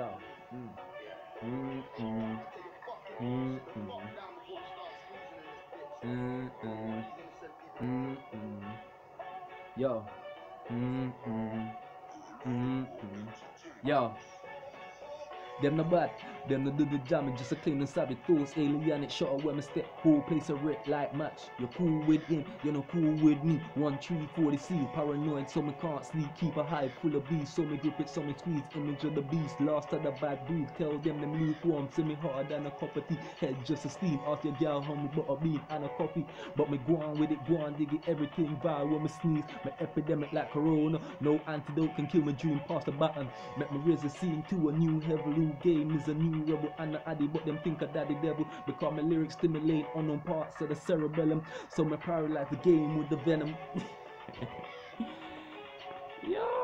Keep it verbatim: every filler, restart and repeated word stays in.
Yo. Mm. Mm mm. Mm mm. Mm mm. Mm mm. Yo. Mm mm. Mm mm. Yo. Them no bad, them no do the jamming, just a clean and savage thoughts, alien it shot when me step, whole place a wreck like match. You're cool with him, you're not cool with me. One three forty C, paranoid, so me can't sleep. Keep a hive full of bees, so me grip it, so me squeeze. Image of the beast, last of the bad breed. Tell them them lukewarm, see me harder than a cup of tea. Head just a steam, ask your gal how me butter bean and a coffee. But me go on with it, go on dig it, everything viral when me sneeze. Me epidemic like corona, no antidote can kill my dream past the button. Make me raise the scene to a new heaven. Game is a new rebel and an addy, but them think a daddy devil. Because my lyrics stimulate unknown parts of the cerebellum, so me paralyze the game with the venom. Yo.